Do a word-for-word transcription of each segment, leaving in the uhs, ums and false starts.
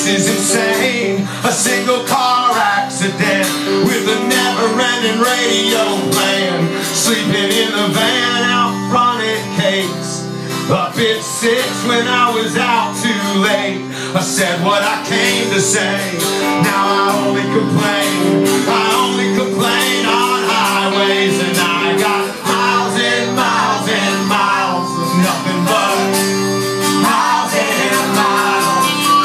This is insane, a single car accident with a never-ending radio playing. Sleeping in the van out front at Kate's. Up at six when I was out too late. I said what I came to say. Now I only complain, I only complain on highways. And I got miles and miles and miles of nothing but miles and miles.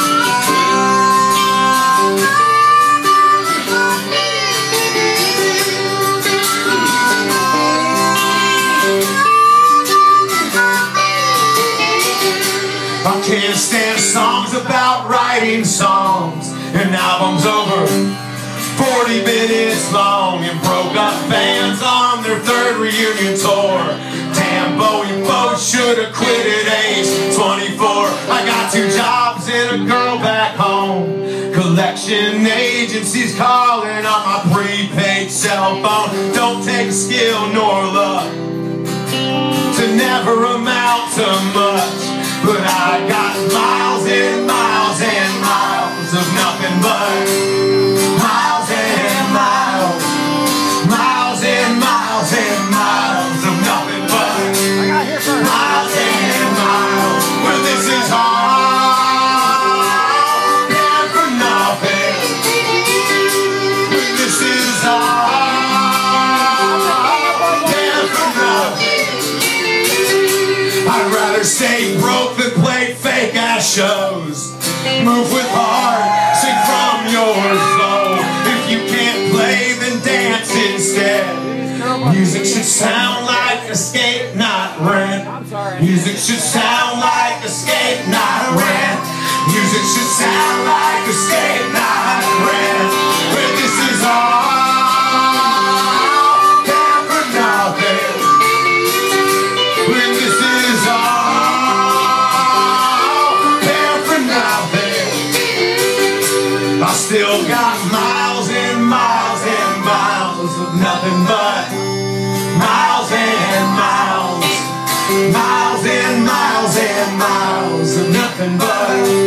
I can't stand songs about writing songs and albums over forty minutes long, and broke up bands on their third reunion tour. Damn, Bowie both should have quit at age twenty-four. I got two jobs and a girl back home. Collection agencies calling on my prepaid cell phone. Don't take skill nor luck to never amount to much. But I got miles and miles and miles of nothing but miles and miles, miles and miles and miles of nothing but I got here first. Miles and miles. Well, this is all and for nothing. Well, this is all and for nothing. I'd rather stay broke than play fake ass shows. Move with heart, sing from your soul. If you can't play, then dance instead. Music should sound like Escape, not Rent. Music should sound like Escape, not Rent. Music should sound like Escape, not Rent. But this is all and for nothing. When this is all and for nothing. I still got miles and miles and miles of nothing but miles and miles, miles and miles and miles of nothing but